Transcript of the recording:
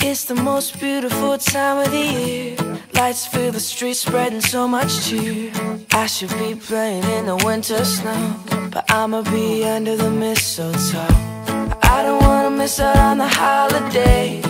It's the most beautiful time of the year. Lights fill the streets, spreading so much cheer. I should be playing in the winter snow, but I'ma be under the mistletoe. I don't wanna miss out on the holiday.